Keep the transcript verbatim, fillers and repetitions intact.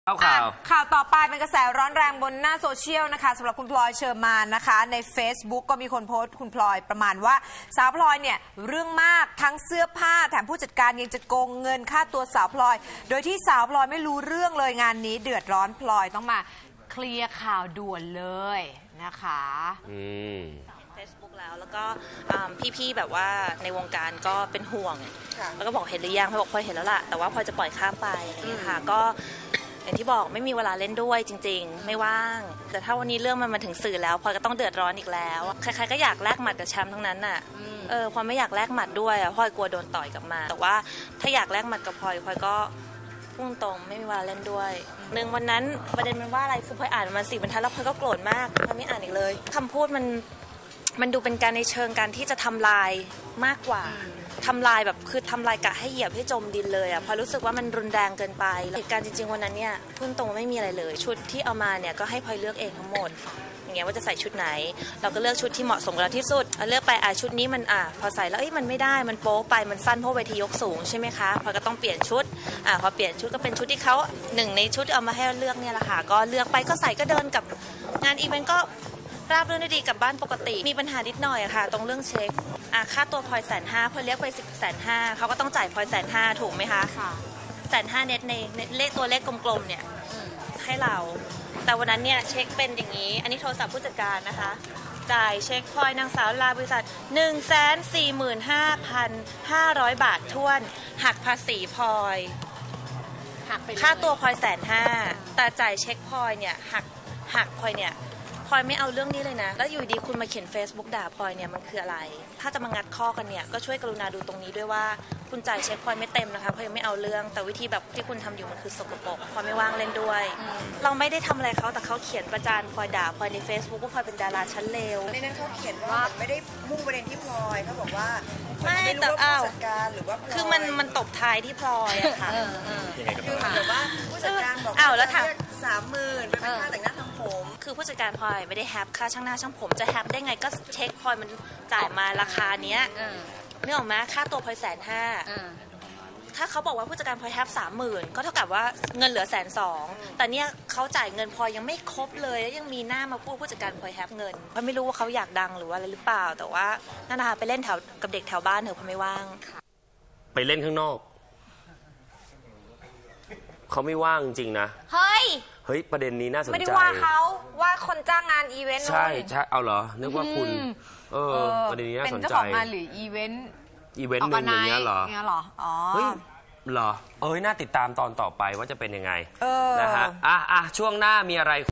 ข่าวข่าวต่อไปเป็นกระแสร้อนแรงบนหน้าโซเชียลนะคะสำหรับคุณพลอยเชอร์มานนะคะใน Facebook ก็มีคนโพสต์คุณพลอยประมาณว่าสาวพลอยเนี่ยเรื่องมากทั้งเสื้อผ้าแถมผู้จัดการยังจะโกงเงินค่าตัวสาวพลอยโดยที่สาวพลอยไม่รู้เรื่องเลยงานนี้เดือดร้อนพลอยต้องมาเคลียร์ข่าวด่วนเลยนะคะอืม Facebook แล้วแล้วก็พี่ๆแบบว่าในวงการก็เป็นห่วงแล้วก็บอกเห็นหรือยังพลอยบอกพลอยเห็นแล้วล่ะแต่ว่าพลอยจะปล่อยข้ามไปนี่ค่ะก็อย่างที่บอกไม่มีเวลาเล่นด้วยจริงๆไม่ว่างแต่ถ้าวันนี้เรื่องมันมาถึงสื่อแล้วพลอยก็ต้องเดือดร้อนอีกแล้วใครๆก็อยากแลกหมัดกับแชมป์ทั้งนั้นน่ะเออพลอยไม่อยากแลกหมัดด้วยพลอยกลัวโดนต่อยกลับมาแต่ว่าถ้าอยากแลกหมัดกับพลอยพลอยก็พุ่งตรงไม่มีเวลาเล่นด้วยหนึ่งวันนั้นประเด็นมันว่าอะไรคือพลอยอ่านมาสี่บรรทัดแล้วพลอยก็โกรธมากพลอยไม่อ่านอีกเลยคำพูดมันมันดูเป็นการในเชิงการที่จะทำลายมากกว่าทำลายแบบคือทำลายกะให้เหยียบให้จมดินเลยอ่ะพอรู้สึกว่ามันรุนแรงเกินไปเหตุการณ์จริงๆวันนั้นเนี่ยพูดตรงไม่มีอะไรเลยชุดที่เอามาเนี่ยก็ให้พลอยเลือกเองทั้งหมดอย่างเงี้ยว่าจะใส่ชุดไหนเราก็เลือกชุดที่เหมาะสมกับเราที่สุดเลือกไปอ่ะชุดนี้มันอ่ะพอใส่แล้วเอ้ยมันไม่ได้มันโป๊ไปมันสั้นเพราะเวทียกสูงใช่ไหมคะพอก็ต้องเปลี่ยนชุดอ่ะพอเปลี่ยนชุดก็เป็นชุดที่เขาหนึ่งในชุดที่เอามาให้เลือกเนี่ยแหละค่ะก็เลือกไปก็ใส่ก็เดินกับงานอีเวนต์ก็ราบรื่นได้ดีกับบ้านปกติมีปัญหานิดหน่อยค่ะตรงเรื่องเช็คอ่ะค่าตัวพลอยแสนห้าพอเรียกไปสิบแสนห้าเขาก็ต้องจ่ายพลอยแสนห้าถูกไหมคะแสนห้าเน็ตในเลขตัวเลขกลมๆเนี่ยให้เราแต่วันนั้นเนี่ยเช็คเป็นอย่างนี้อันนี้โทรศัพท์ผู้จัดการนะคะจ่ายเช็คพลอยนางสาวลาบริษัทหนึ่งแสนสี่หมื่นห้าพันห้าร้อยบาทท้วนหักภาษีพลอยค่าตัวพลอยแสนห้าแต่จ่ายเช็คพลอยเนี่ยหักหักพลอยเนี่ยพลอยไม่เอาเรื่องนี้เลยนะแล้วอยู่ดีคุณมาเขียน Facebook ด่าพลอยเนี่ยมันคืออะไรถ้าจะมางัดข้อกันเนี่ยก็ช่วยกรุณาดูตรงนี้ด้วยว่าคุณจ่ายเช็คพลอยไม่เต็มนะคะพลอยยังไม่เอาเรื่องแต่วิธีแบบที่คุณทำอยู่มันคือสกปรกพลอยไม่ว่างเล่นด้วยเราไม่ได้ทำอะไรเขาแต่เขาเขียนประจานพลอยด่าพลอยใน Facebook ว่าพลอยเป็นดาราชั้นเลวในนั้นเขาเขียนว่าไม่ได้มุ่งประเด็นที่พลอยเขาบอกว่าไม่แต่อ้าวคือมันมันตบท้ายที่พลอยอะค่ะคือเหมือนแบบว่าผู้จัดการบอกอ้าวแล้วถามสามหมื่นเป็นค่าแต่งหน้าทำผมคือผู้จัดการพลอยไม่ได้แฮปค่าช่างหน้าช่างผมจะแฮปได้ไงก็เช็คพลอยมันจ่ายมาราคาเนี้ยนึกออกไหมค่าตัวพลอยแสนห้าถ้าเขาบอกว่าผู้จัดการพลอยแฮปสามหมื่นก็เท่ากับว่าเงินเหลือแสนสองแต่เนี้ยเขาจ่ายเงินพลอยยังไม่ครบเลยแล้วยังมีหน้ามาพูดผู้จัดการพลอยแฮปเงินพลอยไม่รู้ว่าเขาอยากดังหรือว่าอะไรหรือเปล่าแต่ว่านั่นนะคะไปเล่นแถวกับเด็กแถวบ้านเถอะพลอยไม่ว่างไปเล่นข้างนอกเขาไม่ว่างจริงนะเฮ้ยเฮ้ยประเด็นนี้น่าสนใจไม่ได้ว่าเขาว่าคนจ้างงานอีเวนต์ใช่ใช่เอาเหรอนึกว่าคุณเออประเด็นนี้น่าสนใจเป็นเจ้าของงานหรืออีเวนต์อีเวนต์หนึ่งอย่างเงี้ยเหรอเงี้ยเหรออ๋อเฮ้ยเหรอเอ้ยน่าติดตามตอนต่อไปว่าจะเป็นยังไงนะฮะอ่ะอ่ะช่วงหน้ามีอะไร